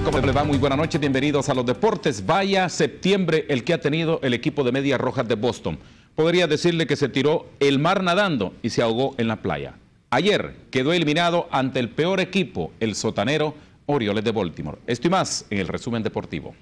¿Cómo le va? Muy buena noche, bienvenidos a los deportes. Vaya septiembre el que ha tenido el equipo de Medias Rojas de Boston. Podría decirle que se tiró el mar nadando y se ahogó en la playa. Ayer quedó eliminado ante el peor equipo, el sotanero Orioles de Baltimore. Esto y más en el resumen deportivo.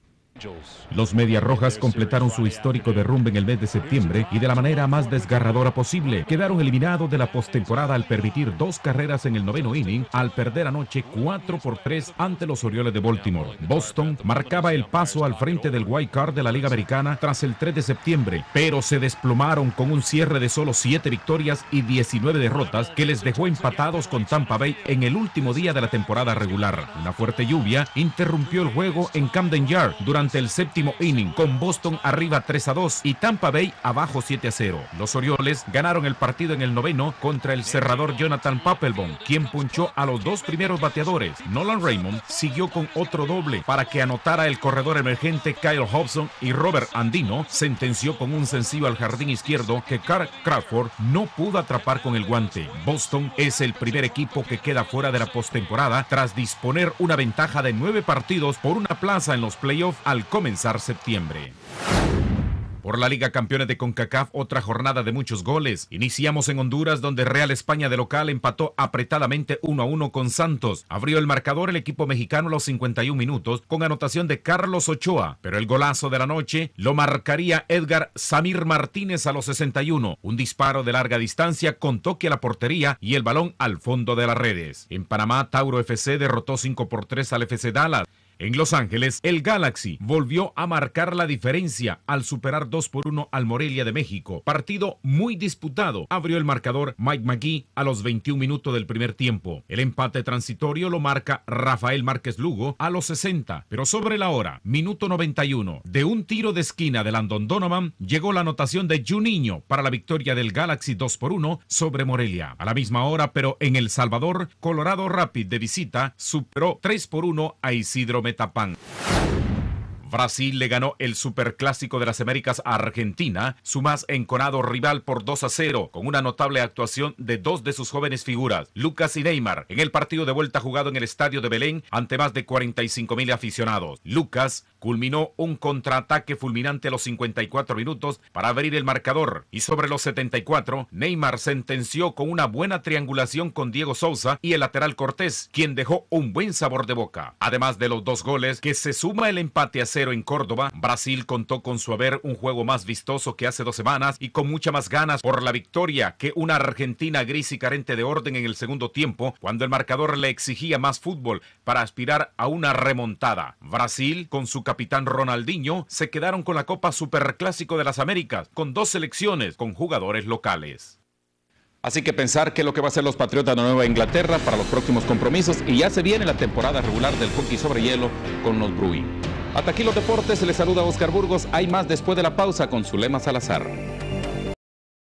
Los Medias Rojas completaron su histórico derrumbe en el mes de septiembre y de la manera más desgarradora posible. Quedaron eliminados de la postemporada al permitir 2 carreras en el 9º inning, al perder anoche 4-3 ante los Orioles de Baltimore. Boston marcaba el paso al frente del wild card de la Liga Americana tras el 3 de septiembre, pero se desplomaron con un cierre de solo 7 victorias y 19 derrotas que les dejó empatados con Tampa Bay en el último día de la temporada regular. Una fuerte lluvia interrumpió el juego en Camden Yards durante el 7º inning, con Boston arriba 3-2 y Tampa Bay abajo 7-0. Los Orioles ganaron el partido en el 9º contra el cerrador Jonathan Papelbon, quien punchó a los 2 primeros bateadores. Nolan Raymond siguió con otro doble para que anotara el corredor emergente Kyle Hobson, y Robert Andino sentenció con un sencillo al jardín izquierdo que Carl Crawford no pudo atrapar con el guante. Boston es el primer equipo que queda fuera de la postemporada tras disponer una ventaja de 9 partidos por una plaza en los playoffs al comenzar septiembre. Por la Liga Campeones de CONCACAF, otra jornada de muchos goles. Iniciamos en Honduras, donde Real España de local empató apretadamente 1-1 con Santos. Abrió el marcador el equipo mexicano a los 51 minutos con anotación de Carlos Ochoa, pero el golazo de la noche lo marcaría Edgar Samir Martínez a los 61. Un disparo de larga distancia con toque a la portería y el balón al fondo de las redes. En Panamá, Tauro FC derrotó 5-3 al FC Dallas. En Los Ángeles, el Galaxy volvió a marcar la diferencia al superar 2-1 al Morelia de México. Partido muy disputado. Abrió el marcador Mike McGee a los 21 minutos del primer tiempo. El empate transitorio lo marca Rafael Márquez Lugo a los 60. Pero sobre la hora, minuto 91, de un tiro de esquina de Landon Donovan, llegó la anotación de Juninho para la victoria del Galaxy 2-1 sobre Morelia. A la misma hora, pero en El Salvador, Colorado Rapid de visita superó 3-1 a Isidro Metapán. Brasil le ganó el Superclásico de las Américas a Argentina, su más enconado rival, por 2-0, con una notable actuación de 2 de sus jóvenes figuras, Lucas y Neymar, en el partido de vuelta jugado en el estadio de Belén ante más de 45,000 aficionados. Lucas culminó un contraataque fulminante a los 54 minutos para abrir el marcador, y sobre los 74, Neymar sentenció con una buena triangulación con Diego Sousa y el lateral Cortés, quien dejó un buen sabor de boca. Además de los 2 goles, que se suma el empate a 0 en Córdoba, Brasil contó con su haber un juego más vistoso que hace 2 semanas y con mucha más ganas por la victoria que una Argentina gris y carente de orden en el segundo tiempo, cuando el marcador le exigía más fútbol para aspirar a una remontada. Brasil, con su capitán Ronaldinho, se quedaron con la Copa Superclásico de las Américas, con 2 selecciones con jugadores locales. Así que pensar qué es lo que va a hacer los Patriotas de Nueva Inglaterra para los próximos compromisos, y ya se viene la temporada regular del hockey sobre hielo con los Bruins. Hasta aquí los deportes, les saluda Oscar Burgos. Hay más después de la pausa con Zulema Salazar.